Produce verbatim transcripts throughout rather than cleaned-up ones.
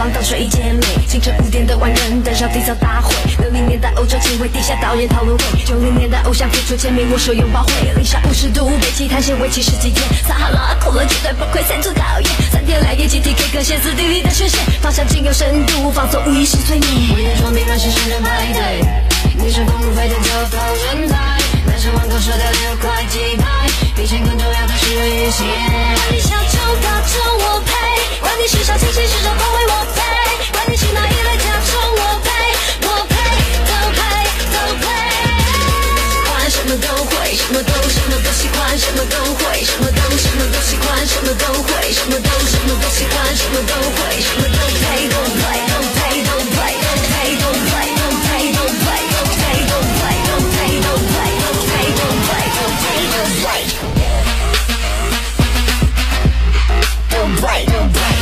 望到水间美。清晨五点的万人登上缔造大会。六零年代欧洲情会地下导演讨论会。九零年代偶像贴出签名握手拥抱会。零下五十度北极探险为期十几天。撒哈拉酷热绝对不愧三足考验。三天两夜集体 K 歌歇斯底里的宣泄。方向仅有深度放松无意识催眠。午夜窗边人是深人排队。你是风入飞的就到人海。男生网购舍得六块几拍。比钱更重要的是一些。管你小众大众我配。管你时尚清新时尚风味我配。管你是哪一类甲虫我配。我配都配都配。管什么都会，什么都什么都喜欢，什么都会，什么都什么都喜欢，什么都会，什么都什么都喜欢，什么都会，什么都配都配都配都配都配都配都配都配都配都配都配都配都配都配都配都配。Don't break, don't break,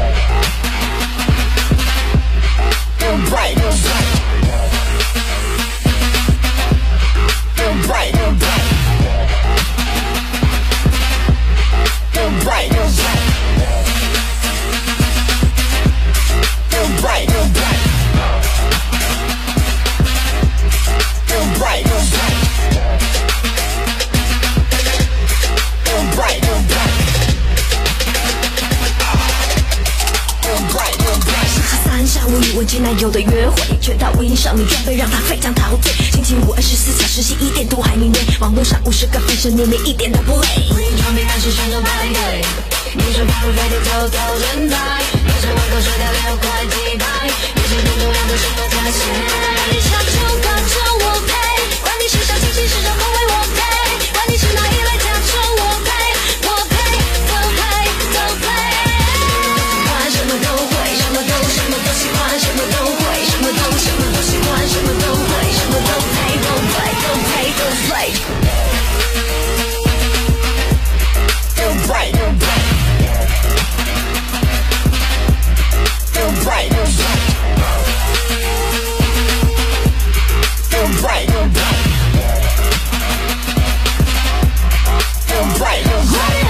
don't break, don't break, don't break, don't break, don't break, don't break, don't break, don't break, don't break, don't break, don't break.星期三下午与文静男友的约会，全套无印少女装备让他非常陶醉。星期五二十四小时洗衣店都还明媚，网络上五十个分身年龄一点都不累。无印装备开始全程排队，女生发如飞的头头人才，男生网购舍掉六块几拍，比钱更重要的是那价钱。管你小众大众我配，管你时尚清新时尚风味我配，管你是哪一类甲虫我配，我配都配都配。什么都会，什么都什么都喜欢，什么都会，什么都什么都喜欢，什么都会，什么都配都配都配都配。Don't break, don't break, don't break, don't break, don't break, don't break, don't break, don't break.